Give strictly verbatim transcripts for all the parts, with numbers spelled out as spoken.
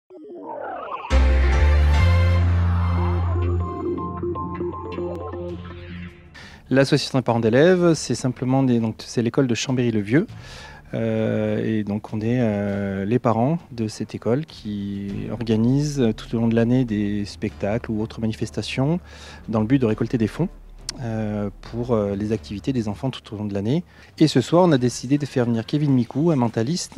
L'association des parents d'élèves, c'est simplement des, donc c'est l'école de Chambéry-le-Vieux. Euh, et donc on est euh, les parents de cette école qui organisent tout au long de l'année des spectacles ou autres manifestations dans le but de récolter des fonds euh, pour euh, les activités des enfants tout au long de l'année. Et ce soir, on a décidé de faire venir Kevin Micou, un mentaliste,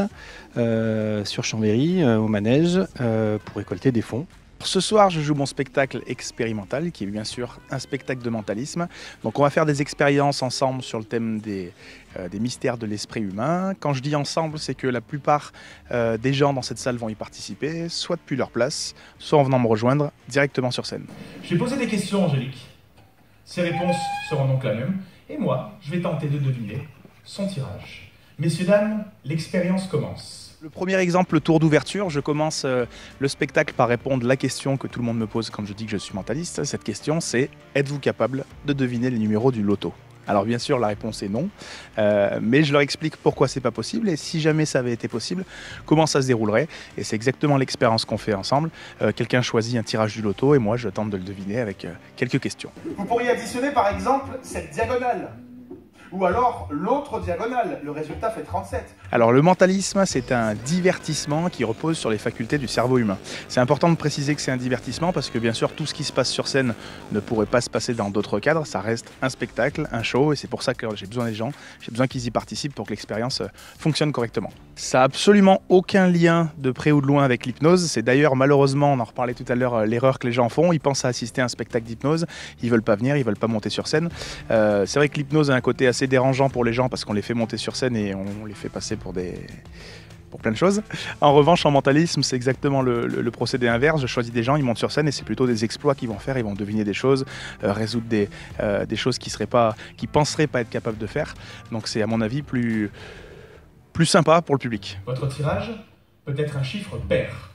euh, sur Chambéry, euh, au manège, euh, pour récolter des fonds. Ce soir, je joue mon spectacle expérimental, qui est bien sûr un spectacle de mentalisme. Donc on va faire des expériences ensemble sur le thème des, euh, des mystères de l'esprit humain. Quand je dis ensemble, c'est que la plupart euh, des gens dans cette salle vont y participer, soit depuis leur place, soit en venant me rejoindre directement sur scène. Je vais poser des questions, Angélique. Ses réponses seront donc la même. Et moi, je vais tenter de deviner son tirage. Messieurs, dames, l'expérience commence. Le premier exemple, le tour d'ouverture, je commence euh, le spectacle par répondre à la question que tout le monde me pose quand je dis que je suis mentaliste. Cette question, c'est « Êtes-vous capable de deviner les numéros du loto ?» Alors bien sûr, la réponse est non, euh, mais je leur explique pourquoi c'est pas possible et si jamais ça avait été possible, comment ça se déroulerait. Et c'est exactement l'expérience qu'on fait ensemble. Euh, Quelqu'un choisit un tirage du loto et moi, je tente de le deviner avec euh, quelques questions. Vous pourriez additionner par exemple cette diagonale. Ou alors l'autre diagonale, le résultat fait trente-sept. Alors le mentalisme, c'est un divertissement qui repose sur les facultés du cerveau humain. C'est important de préciser que c'est un divertissement parce que bien sûr tout ce qui se passe sur scène ne pourrait pas se passer dans d'autres cadres. Ça reste un spectacle, un show et c'est pour ça que j'ai besoin des gens, j'ai besoin qu'ils y participent pour que l'expérience fonctionne correctement. Ça n'a absolument aucun lien de près ou de loin avec l'hypnose. C'est d'ailleurs malheureusement, on en reparlait tout à l'heure, l'erreur que les gens font. Ils pensent à assister à un spectacle d'hypnose, ils veulent pas venir, ils veulent pas monter sur scène. Euh, c'est vrai que l'hypnose a un côté assez C'est dérangeant pour les gens parce qu'on les fait monter sur scène et on les fait passer pour des pour plein de choses. En revanche, en mentalisme, c'est exactement le, le, le procédé inverse. Je choisis des gens, ils montent sur scène et c'est plutôt des exploits qu'ils vont faire. Ils vont deviner des choses, euh, résoudre des, euh, des choses qu'ils seraient pas, qu'ils penseraient pas être capables de faire. Donc c'est à mon avis plus plus sympa pour le public. Votre tirage peut être un chiffre pair.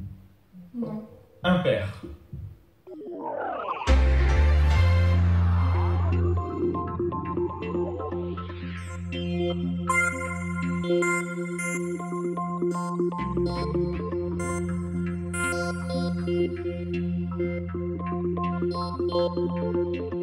Non. Impair. Thank you.